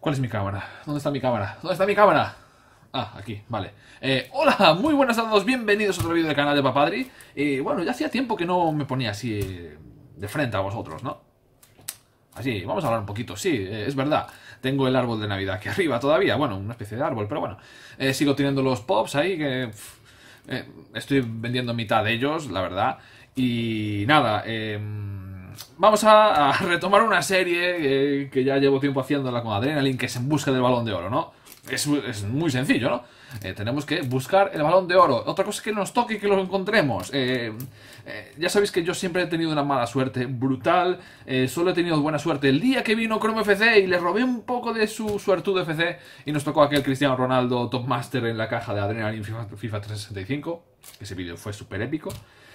¿Cuál es mi cámara? ¿Dónde está mi cámara? ¿Dónde está mi cámara? Ah, aquí, vale. Hola, muy buenas a todos, bienvenidos a otro vídeo del canal de Papadri. Bueno, ya hacía tiempo que no me ponía así de frente a vosotros, ¿no? Así, vamos a hablar un poquito. Sí, es verdad, tengo el árbol de Navidad aquí arriba todavía. Bueno, una especie de árbol, pero bueno. Sigo teniendo los pops ahí que... estoy vendiendo mitad de ellos, la verdad. Y nada, vamos a retomar una serie que ya llevo tiempo haciéndola con Adrenaline, que es En busca del Balón de Oro, ¿no? Es muy sencillo, ¿no? Tenemos que buscar el Balón de Oro. Otra cosa es que nos toque y que lo encontremos. Ya sabéis que yo siempre he tenido una mala suerte brutal. Solo he tenido buena suerte el día que vino Chrome FC y le robé un poco de su suertudo FC y nos tocó aquel Cristiano Ronaldo Top Master en la caja de Adrenaline FIFA 365. Ese vídeo fue súper épico.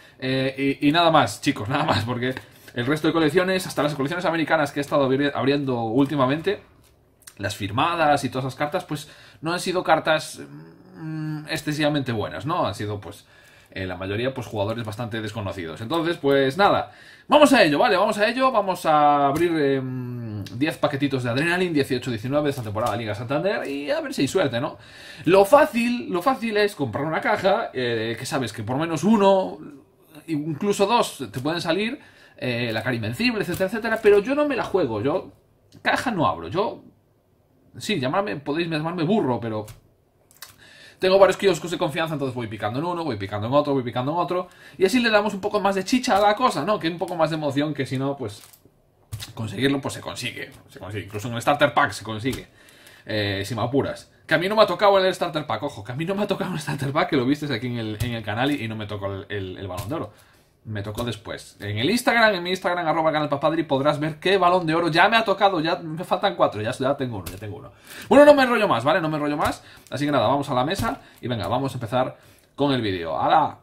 Y nada más, chicos, nada más, porque el resto de colecciones, hasta las colecciones americanas que he estado abriendo últimamente, las firmadas y todas esas cartas, pues no han sido cartas excesivamente buenas, ¿no? Han sido, pues, la mayoría, pues, jugadores bastante desconocidos. Entonces, pues nada, vamos a ello, ¿vale? Vamos a ello, vamos a abrir 10 paquetitos de Adrenaline, 18-19 de esta temporada de Liga Santander y a ver si hay suerte, ¿no? Lo fácil es comprar una caja, que sabes que por menos uno, incluso dos, te pueden salir, la cara invencible, etcétera, etcétera, pero yo no me la juego, yo caja no abro, yo... Sí, podéis llamarme burro, pero tengo varios kioscos de confianza, entonces voy picando en uno, voy picando en otro, voy picando en otro, y así le damos un poco más de chicha a la cosa, ¿no? Que un poco más de emoción, que si no, pues conseguirlo, pues se consigue, incluso en el Starter Pack se consigue, si me apuras. Que a mí no me ha tocado el Starter Pack, ojo, que a mí no me ha tocado el Starter Pack, que lo visteis aquí en el canal y no me tocó el Balón de Oro. Me tocó después. En el Instagram, en mi Instagram, @canalpapadri, podrás ver qué Balón de Oro ya me ha tocado. Ya me faltan 4, ya tengo uno, Bueno, no me enrollo más, ¿vale? No me enrollo más. Así que nada, vamos a la mesa y venga, vamos a empezar con el vídeo. ¡Hala!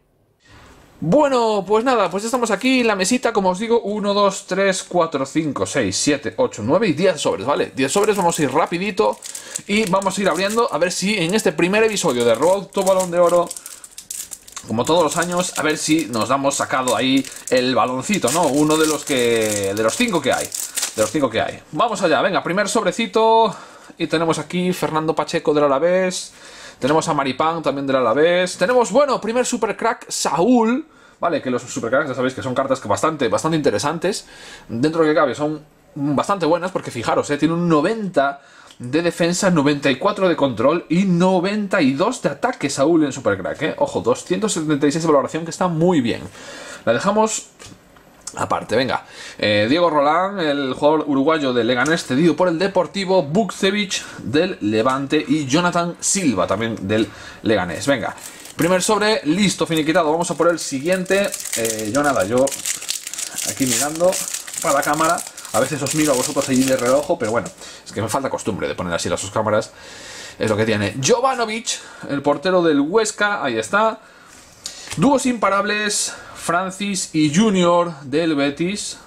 Bueno, pues nada, pues estamos aquí en la mesita, como os digo, 1, 2, 3, 4, 5, 6, 7, 8, 9 y 10 sobres, ¿vale? 10 sobres, vamos a ir rapidito y vamos a ir abriendo a ver si en este primer episodio de Road to Balón de Oro, como todos los años, a ver si nos damos sacado ahí el baloncito, ¿no? Uno de los 5 que hay. De los 5 que hay. Vamos allá, venga, primer sobrecito. Y tenemos aquí Fernando Pacheco del Alavés. Tenemos a Maripán también del Alavés. Tenemos, bueno, primer supercrack, Saúl. Vale, que los supercracks ya sabéis que son cartas que bastante interesantes. Dentro de lo que cabe son bastante buenas porque fijaros, tiene un 90 de defensa, 94 de control y 92 de ataque Saúl en Supercrack, Ojo, 276 de valoración, que está muy bien. La dejamos aparte, venga. Diego Rolán, el jugador uruguayo del Leganés, cedido por el Deportivo, Bukcevic del Levante y Jonathan Silva también del Leganés. Venga, primer sobre, listo, finiquitado. Vamos a por el siguiente. Yo aquí mirando para la cámara. A veces os miro a vosotros allí de reojo, pero bueno, es que me falta costumbre de poner así las dos cámaras. Es lo que tiene. Jovanovic, el portero del Huesca, ahí está. Dúos imparables, Francis y Junior del Betis.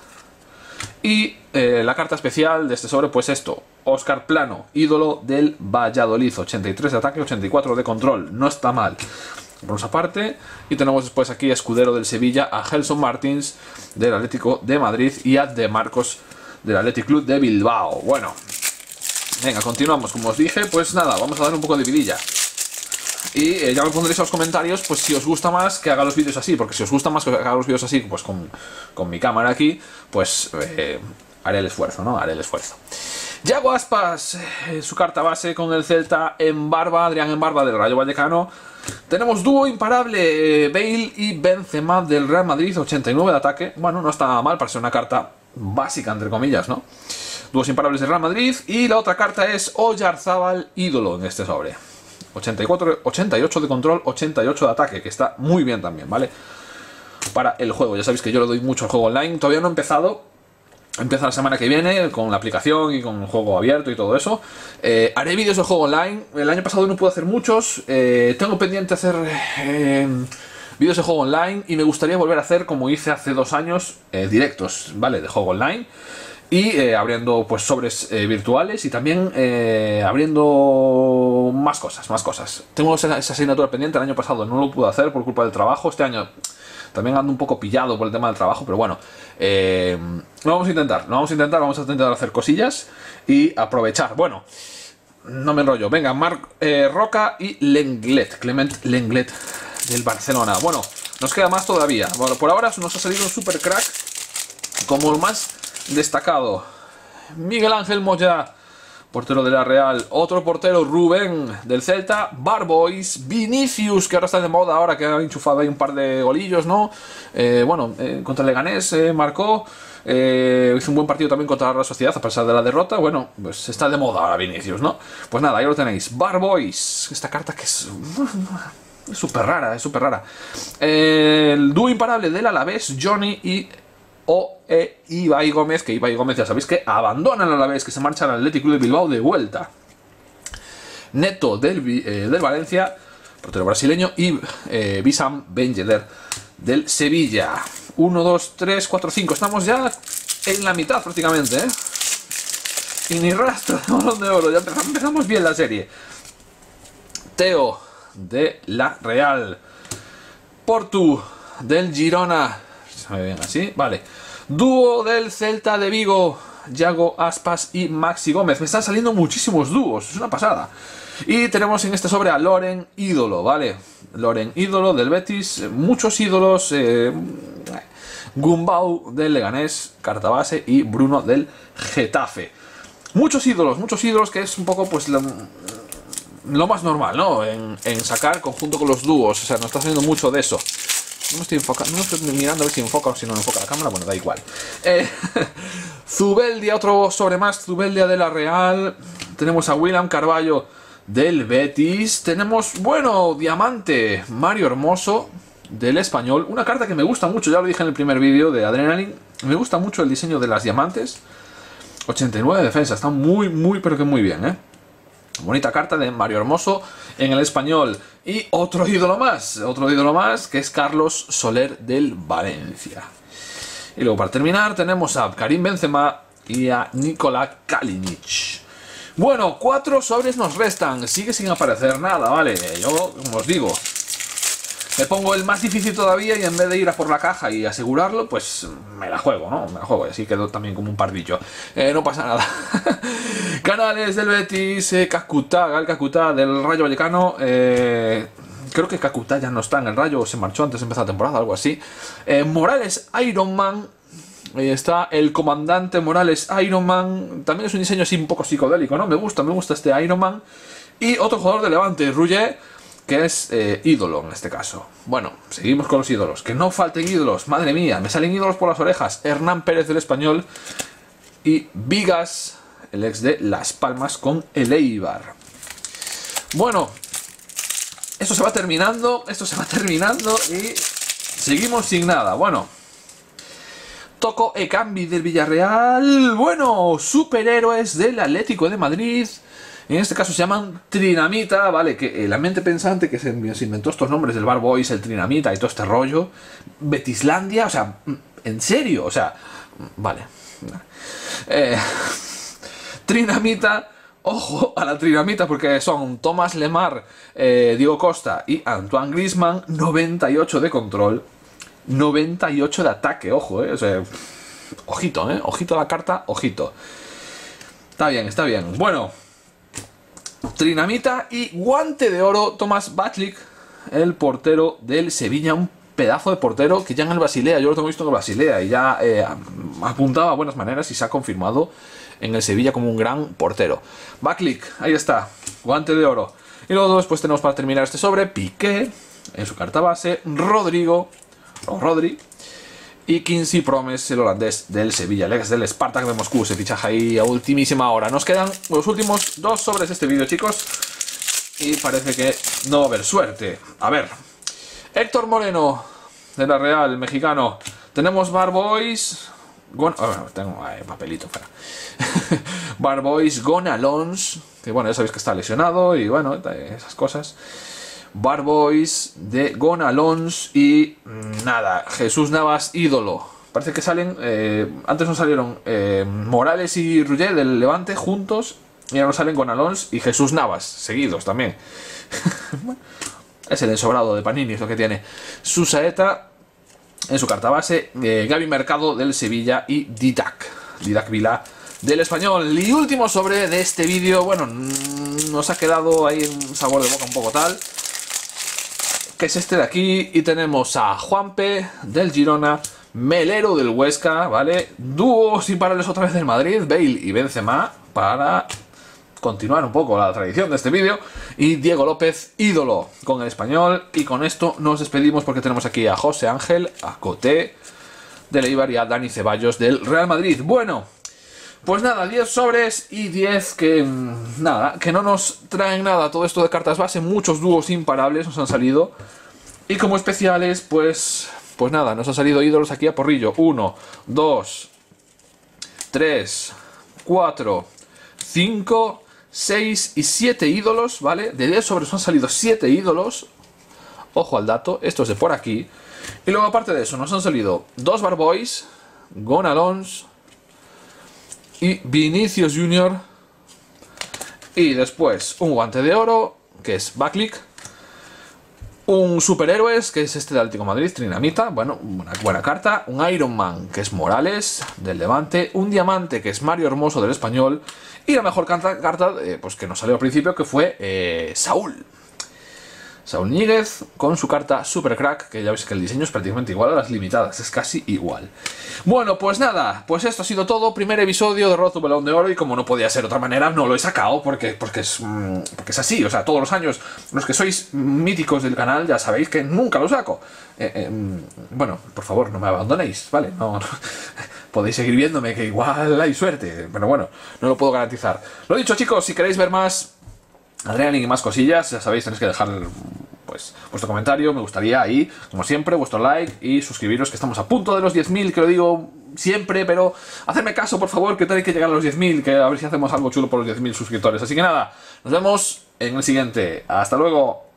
Y la carta especial de este sobre, pues esto, Óscar Plano, ídolo del Valladolid, 83 de ataque, 84 de control, no está mal. Vamos aparte, y tenemos después aquí a escudero del Sevilla, a Gelson Martins del Atlético de Madrid y a De Marcos del Athletic Club de Bilbao. Bueno, venga, continuamos. Como os dije, pues nada, vamos a dar un poco de vidilla. Y ya me pondréis en los comentarios, pues si os gusta más que haga los vídeos así, porque si os gusta más que haga los vídeos así, pues con mi cámara aquí, pues haré el esfuerzo, ¿no? Haré el esfuerzo. Yago Aspas, su carta base con el Celta Adrián Embarba del Rayo Vallecano. Tenemos dúo imparable, Bale y Benzema del Real Madrid, 89 de ataque. Bueno, no está mal para ser una carta básica, entre comillas, ¿no? Dúos imparables del Real Madrid. Y la otra carta es Oyarzábal, ídolo en este sobre. 88 de control, 88 de ataque, que está muy bien también, ¿vale? Para el juego, ya sabéis que yo le doy mucho al juego online. Todavía no he empezado. Empieza la semana que viene con la aplicación y con el juego abierto y todo eso. Haré vídeos de juego online. El año pasado no pude hacer muchos. Tengo pendiente hacer vídeos de juego online y me gustaría volver a hacer, como hice hace 2 años, directos, ¿vale? De juego online. Y abriendo pues sobres virtuales y también abriendo más cosas. Tengo esa asignatura pendiente, el año pasado no lo pude hacer por culpa del trabajo. Este año También ando un poco pillado por el tema del trabajo, pero bueno, lo vamos a intentar, vamos a intentar hacer cosillas y aprovechar. Bueno, no me enrollo. Venga, Marc Roca y Lenglet, Clement Lenglet del Barcelona. Bueno, nos queda más todavía. Bueno, por ahora nos ha salido un super crack como el más destacado. Miguel Ángel Moya, portero de la Real. Otro portero, Rubén del Celta. Barbois, Vinicius, que ahora está de moda, ahora que ha enchufado ahí un par de golillos, ¿no? Contra el Leganés marcó. Hizo un buen partido también contra la Real Sociedad a pesar de la derrota. Bueno, pues está de moda ahora Vinicius, ¿no? Pues nada, ahí lo tenéis. Barbois, esta carta que es súper rara, es súper rara. El dúo imparable del Alavés, Johnny y Ibai Gómez, que Ibai Gómez ya sabéis que abandona el Alavés, que se marcha al Athletic Club de Bilbao de vuelta. Neto del Valencia, portero brasileño, y Wissam Ben Yedder del Sevilla. 1, 2, 3, 4, 5. Estamos ya en la mitad prácticamente, ¿eh? Y ni rastro de Balón de Oro. Ya empezamos bien la serie. Teo de la Real. Portu del Girona. Se me ve bien así. Vale. Dúo del Celta de Vigo. Yago Aspas y Maxi Gómez. Me están saliendo muchísimos dúos. Es una pasada. Y tenemos en este sobre a Loren Ídolo, ¿vale? Loren Ídolo del Betis. Muchos ídolos. Gumbau del Leganés, carta base, y Bruno del Getafe. Muchos ídolos, que es un poco pues lo más normal, ¿no? En sacar conjunto con los dúos. O sea, nos está saliendo mucho de eso. No me estoy enfocando, no estoy mirando a ver si enfoca o si no enfoca la cámara. Bueno, da igual. Zubeldia, otro sobre más. Zubeldia de la Real. Tenemos a William Carballo del Betis. Tenemos, bueno, Diamante, Mario Hermoso del Español. Una carta que me gusta mucho, ya lo dije en el primer vídeo de Adrenaline. Me gusta mucho el diseño de las diamantes. 89 de defensa, está muy, pero que muy bien, ¿eh? Bonita carta de Mario Hermoso en el Español. Y otro ídolo más, que es Carlos Soler del Valencia. Y luego para terminar tenemos a Karim Benzema y a Nikola Kalinic. Bueno, 4 sobres nos restan. Sigue sin aparecer nada, ¿vale? Yo, como os digo, me pongo el más difícil todavía y en vez de ir a por la caja y asegurarlo, pues me la juego, ¿no? Me la juego y así quedo también como un pardillo. No pasa nada. Canales del Betis, Gal Kakuta del Rayo Vallecano. Creo que Kakuta ya no está en el Rayo, se marchó antes de empezar la temporada, algo así. Morales Iron Man. Ahí está el comandante Morales Iron Man. También es un diseño así un poco psicodélico, ¿no? Me gusta este Iron Man. Y otro jugador de Levante, Ruller, que es ídolo en este caso. Bueno, seguimos con los ídolos. Que no falten ídolos, madre mía, me salen ídolos por las orejas. Hernán Pérez del Español y Vigas, el ex de Las Palmas con el Eibar. Bueno, esto se va terminando y seguimos sin nada. Bueno, Toko Ekambi del Villarreal. Bueno, superhéroes del Atlético de Madrid. En este caso se llaman Trinamita, ¿vale? Que la mente pensante que se inventó estos nombres del Barbois, el Trinamita y todo este rollo. Betislandia, o sea, en serio, o sea, vale. Trinamita, ojo a la Trinamita porque son Tomás Lemar, Diego Costa y Antoine Griezmann. 98 de control, 98 de ataque, ojo, o sea, ojito, ojito a la carta, ojito. Está bien, bueno. Trinamita y guante de oro, Tomás Bachlik, el portero del Sevilla, un pedazo de portero que ya en el Basilea, yo lo tengo visto en el Basilea y ya apuntaba a buenas maneras y se ha confirmado en el Sevilla como un gran portero. Bachlik, ahí está, guante de oro. Y luego después tenemos para terminar este sobre, Piqué, en su carta base, Rodri, y Quincy Promes, el holandés del Sevilla, el ex del Spartak de Moscú, se fichaje ahí a ultimísima hora. Nos quedan los últimos 2 sobres de este vídeo, chicos, y parece que no va a haber suerte. A ver, Héctor Moreno, de la Real, mexicano. Tenemos Barbois, tengo papelito fuera. Barbois, Gonalons, que bueno, ya sabéis que está lesionado y bueno, esas cosas. Barbois de Gonalons y nada, Jesús Navas ídolo. Parece que salen, antes nos salieron Morales y Ruller del Levante juntos y ahora nos salen Gonalons y Jesús Navas seguidos también. Es el ensobrado de Panini, es lo que tiene. Susaeta en su carta base, Gaby Mercado del Sevilla y Didac Vila del Español. Y último sobre de este vídeo, bueno, nos ha quedado ahí un sabor de boca un poco tal, que es este de aquí, y tenemos a Juanpe del Girona, Melero del Huesca, ¿vale? Dúos imparables otra vez del Madrid, Bale y Benzema, para continuar un poco la tradición de este vídeo, y Diego López, ídolo con el Español. Y con esto nos despedimos porque tenemos aquí a José Ángel, a Coté del Eibar y a Dani Ceballos del Real Madrid. Bueno, pues nada, 10 sobres y 10 que nada, que no nos traen nada. Todo esto de cartas base, muchos dúos imparables nos han salido. Y como especiales, pues nada, nos han salido ídolos aquí a porrillo. 1, 2, 3, 4, 5, 6 y 7 ídolos, ¿vale? De 10 sobres nos han salido 7 ídolos. Ojo al dato, esto es de por aquí. Y luego aparte de eso nos han salido 2 Barboys, Gonalons y Vinicius Junior. Y después un guante de oro, que es Backlick. Un superhéroes, que es este de Atlético de Madrid, Trinamita, bueno, una buena carta. Un Iron Man, que es Morales, del Levante. Un diamante, que es Mario Hermoso, del Español. Y la mejor carta pues que nos salió al principio, que fue Saúl Ñíguez, con su carta Super Crack, que ya veis que el diseño es prácticamente igual a las limitadas, es casi igual. Bueno, pues nada, pues esto ha sido todo. Primer episodio de Road to Balón de Oro, y como no podía ser de otra manera, no lo he sacado porque es así. O sea, todos los años, los que sois míticos del canal ya sabéis que nunca lo saco. Bueno, por favor, no me abandonéis, ¿vale? No, podéis seguir viéndome, que igual hay suerte, pero bueno, no lo puedo garantizar. Lo dicho, chicos, si queréis ver más Adrián y más cosillas, ya sabéis, tenéis que dejar pues vuestro comentario, me gustaría ahí, como siempre, vuestro like y suscribiros, que estamos a punto de los 10.000, que lo digo siempre, pero hacedme caso, por favor, que tenéis que llegar a los 10.000, que a ver si hacemos algo chulo por los 10.000 suscriptores. Así que nada, nos vemos en el siguiente. ¡Hasta luego!